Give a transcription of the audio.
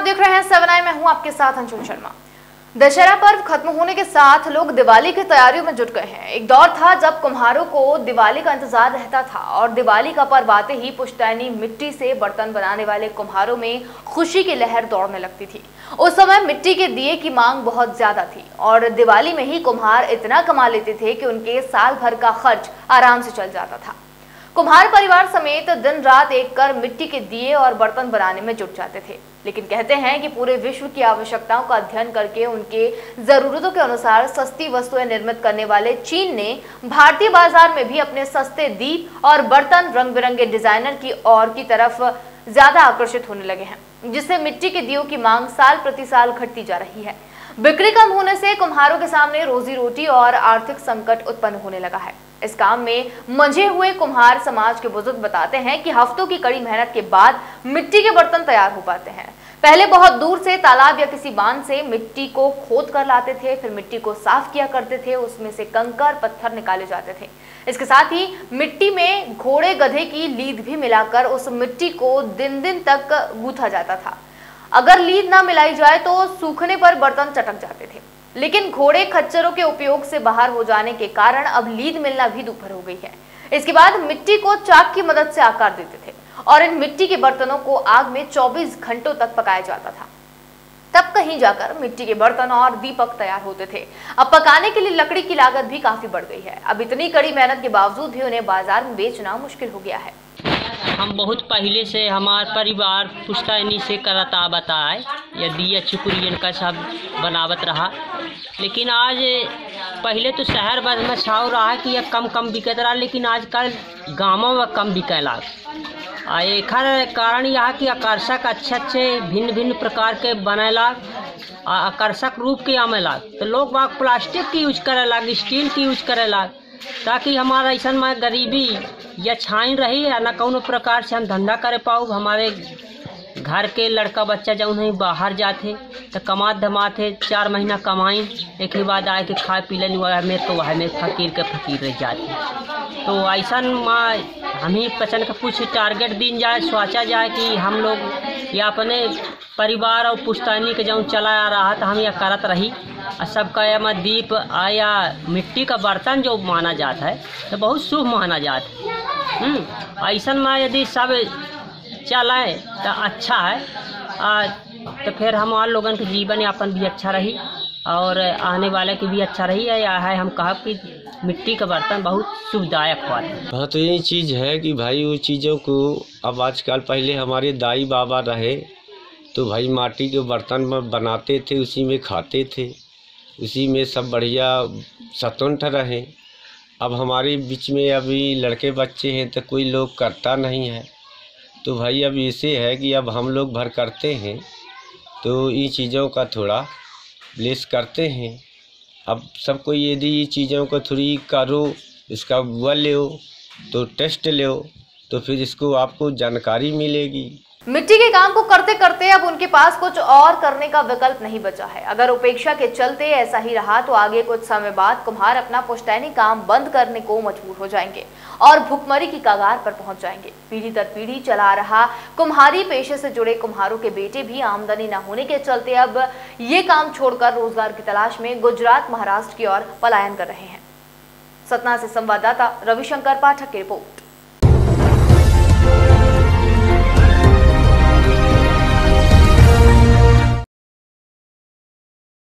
देख रहे हैं 7 आई, मैं हूं आपके साथ अंशुल शर्मा। दशहरा पर्व खत्म होने के साथ लोग दिवाली की तैयारियों में जुट गए हैं। एक दौर था जब कुम्हारों को दिवाली का इंतजार रहता था और दिवाली का पर्व आते ही पुश्तैनी मिट्टी से बर्तन बनाने वाले कुम्हारों में खुशी की लहर दौड़ने लगती थी। उस समय मिट्टी के दिए की मांग बहुत ज्यादा थी और दिवाली में ही कुम्हार इतना कमा लेते थे कि उनके साल भर का खर्च आराम से चल जाता था। कुम्हार परिवार समेत दिन रात एक कर मिट्टी के दिए और बर्तन बनाने में जुट जाते थे। लेकिन कहते हैं कि पूरे विश्व की आवश्यकताओं का अध्ययन करके उनके जरूरतों के अनुसार सस्ती वस्तुएं निर्मित करने वाले चीन ने भारतीय बाजार में भी अपने सस्ते दीप और बर्तन रंग बिरंगे डिजाइनर की ओर की तरफ ज्यादा आकर्षित होने लगे हैं, जिससे मिट्टी के दियों की मांग साल प्रति साल घटती जा रही है। बिक्री कम होने से कुम्हारों के सामने रोजी रोटी और आर्थिक संकट उत्पन्न होने लगा है। इस काम में मंझे हुए कुम्हार समाज के बुजुर्ग बताते हैं कि हफ्तों की कड़ी मेहनत के बाद मिट्टी के बर्तन तैयार हो पाते हैं। पहले बहुत दूर से तालाब या किसी बांध से मिट्टी को खोद कर लाते थे, फिर मिट्टी को साफ किया करते थे, उसमें से कंकर पत्थर निकाले जाते थे। इसके साथ ही मिट्टी में घोड़े गधे की लीद भी मिलाकर उस मिट्टी को दिन दिन तक गूंथा जाता था। अगर लीद ना मिलाई जाए तो सूखने पर बर्तन चटक जाते थे। लेकिन घोड़े खच्चरों के उपयोग से बाहर हो जाने के कारण अब लीद मिलना भी दुभर हो गई है। इसके बाद मिट्टी को चाक की मदद से आकार देते थे और इन मिट्टी के बर्तनों को आग में 24 घंटों तक पकाया जाता था। तब कहीं जाकर मिट्टी के बर्तन और दीपक तैयार होते थे। अब पकाने के लिए लकड़ी की लागत भी काफी बढ़ गई है। अब इतनी कड़ी मेहनत के बावजूद भी उन्हें बाजार में बेचना मुश्किल हो गया है। हम बहुत पहले से हमार परिवार पुश्तैनी से करता बताए या दिया चिकुरियन का सब बनावत रहा। लेकिन आज पहले तो शहर भर में छाव रहा कि यह कम बिकत रहा, लेकिन आजकल गाँवों में कम बिकेला। एकर कारण यह कि आकर्षक अच्छे भिन्न भिन्न प्रकार के बनेला, आकर्षक रूप के आमेला, तो लोग बाग प्लास्टिक की यूज करे लाग, स्टील की यूज करे लाग, ताकि हमारा ऐसा में गरीबी या छाई रही या न कौनो प्रकार से हम धंधा करे पाऊ। हमारे घर के लड़का बच्चा जब उन्हें बाहर जाते तो कमात धमाते 4 महीना कमाई, एक ही बाद आए के खाए पी लेने वह में तो वह में फकीर के फकीर रह जाते। तो ऐसा माँ हम ही पचन का कुछ टारगेट दिन जाए, सोचा जाए कि हम लोग या अपने परिवार और पुश्तैनी के जब चला आ रहा था हम यह करत रही। और सबका यह दीप आया मिट्टी का बर्तन जो माना जाता है तो बहुत शुभ माना जाता है। ऐसा में यदि सब चलाए तो अच्छा है, तो फिर हमारे लोगों के जीवन यापन भी अच्छा रही और आने वाले की भी अच्छा रही है। या है हम कहा कि मिट्टी का बर्तन बहुत सुखदायक हुआ है। हाँ, तो यही चीज़ है कि भाई वो चीज़ों को अब आजकल, पहले हमारे दाई बाबा रहे तो भाई माटी के बर्तन में बनाते थे, उसी में खाते थे, उसी में सब बढ़िया स्वतंत्र रहे। अब हमारे बीच में अभी लड़के बच्चे हैं तो कोई लोग करता नहीं है, तो भाई अब ऐसे है कि अब हम लोग भर करते हैं तो इन चीज़ों का थोड़ा लेस करते हैं। अब सब कोई यदि ये चीज़ों को थोड़ी करो, इसका वो लो तो टेस्ट लो तो फिर इसको आपको जानकारी मिलेगी। मिट्टी के काम को करते करते अब उनके पास कुछ और करने का विकल्प नहीं बचा है। अगर उपेक्षा के चलते ऐसा ही रहा तो आगे कुछ समय बाद कुम्हार अपना पुश्तैनी काम बंद करने को मजबूर हो जाएंगे और भुखमरी की कगार पर पहुंच जाएंगे। पीढ़ी दर पीढ़ी चला रहा कुम्हारी पेशे से जुड़े कुम्हारों के बेटे भी आमदनी न होने के चलते अब ये काम छोड़कर रोजगार की तलाश में गुजरात महाराष्ट्र की ओर पलायन कर रहे हैं। सतना से संवाददाता रविशंकर पाठक की रिपोर्ट।